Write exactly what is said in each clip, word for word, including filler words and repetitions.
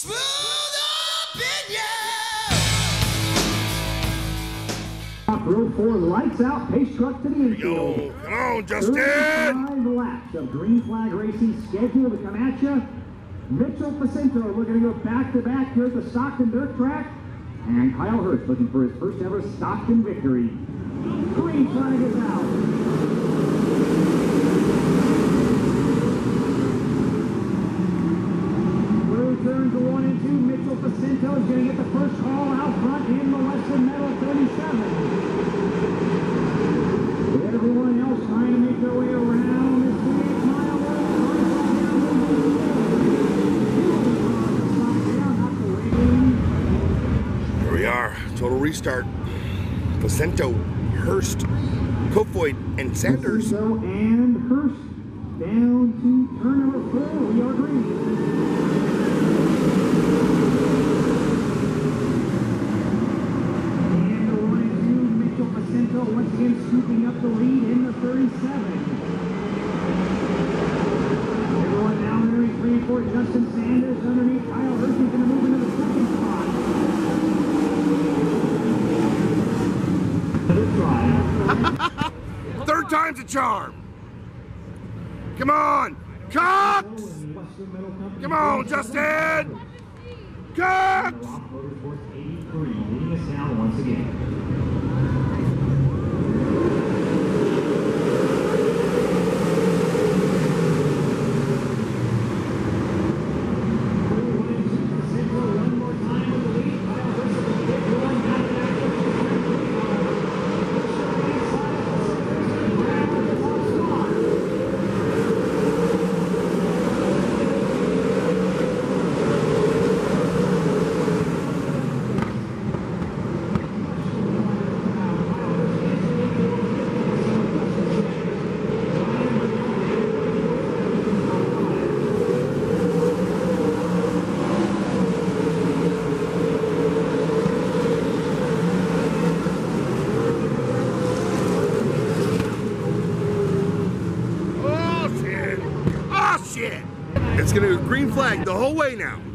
Row four, lights out, pace truck to the infield. Yo, come on, Justin! Five laps of green flag racing scheduled to come at you. Mitchell Pacinto looking to go back-to-back here at the Stockton dirt track. And Kyle Hurst looking for his first ever Stockton victory. Green flag is out. Through turns one and two, Mitchell Pacinto is going to get the first call out front in the Western Metal thirty-seven. Everyone else trying to make their way around this twenty-eight mile road. Here we are, total restart. Pacinto, Hurst, Kofoid, and Sanders. Pacinto and Hurst down to turn number four. We are green. Once again scooping up the lead in the thirty-seven. Everyone now underneath three and four, Justin Sanders underneath Kyle Hurst. He's going to move into the second spot. Good try. Third time's a charm. Come on, Cox! Come on, Justin! Cox! Leading us down once again. It's going to be a green flag the whole way now.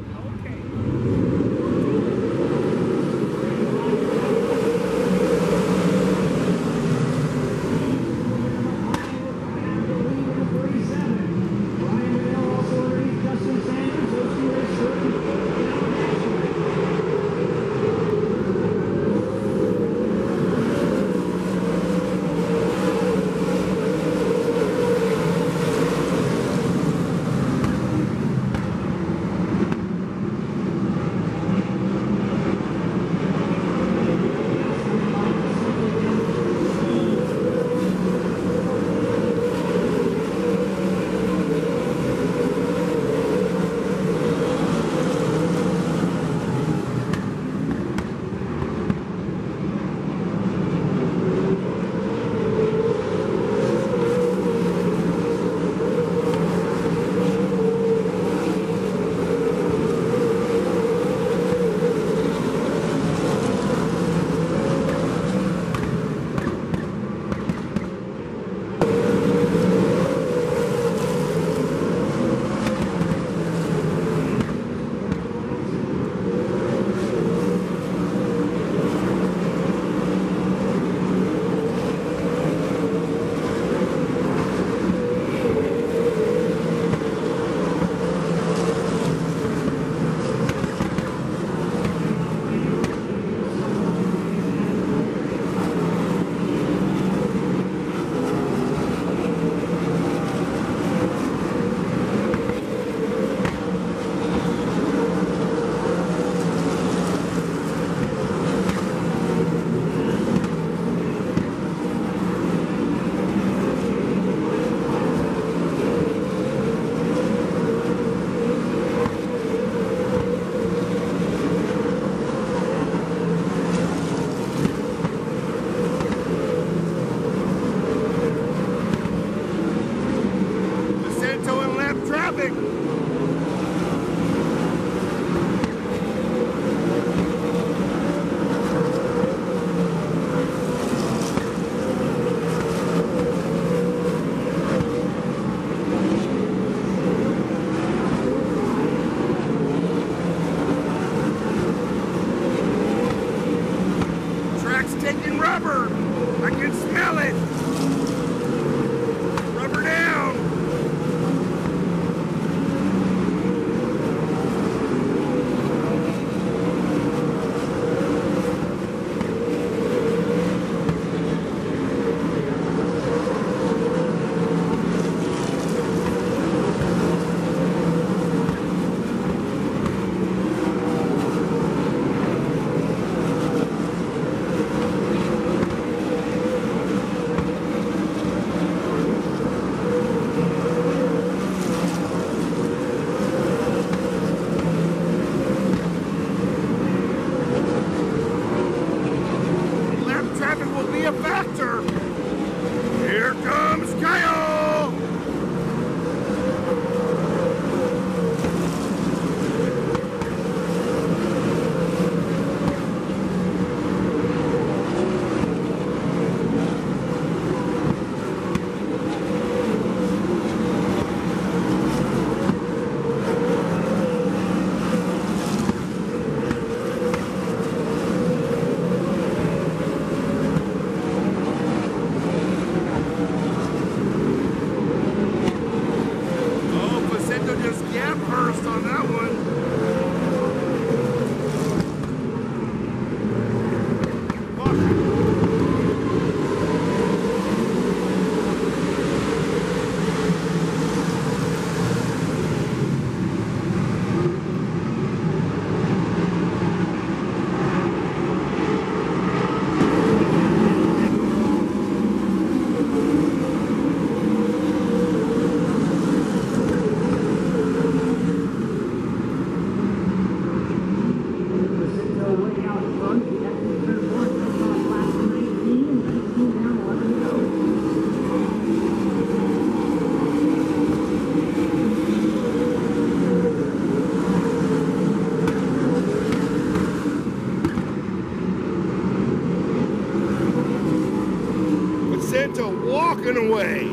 trucking away.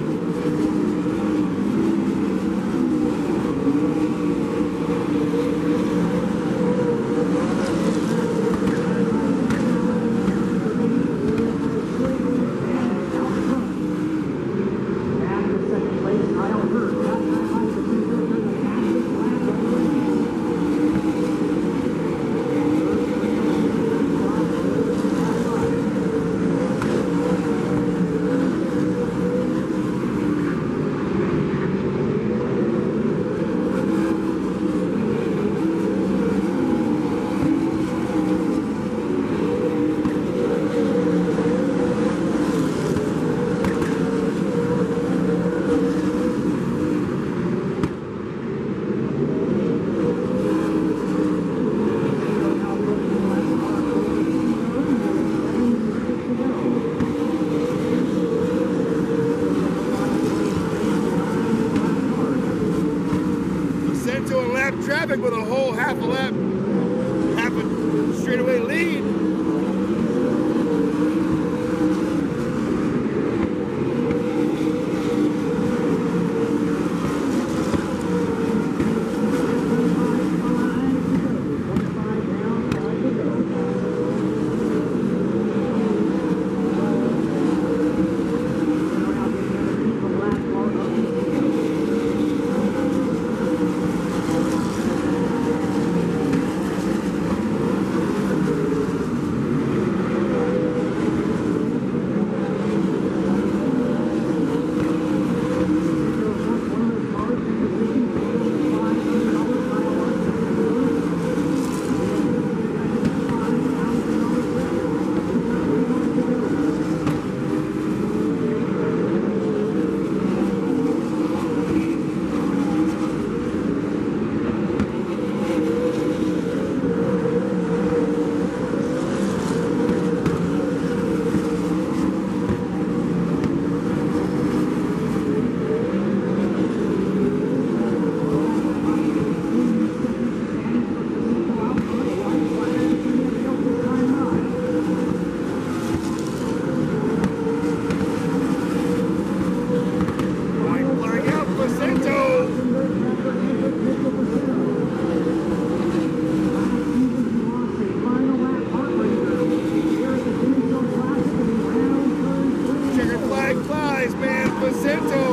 Traffic with a whole half a lap, half a straightaway lead. Vicente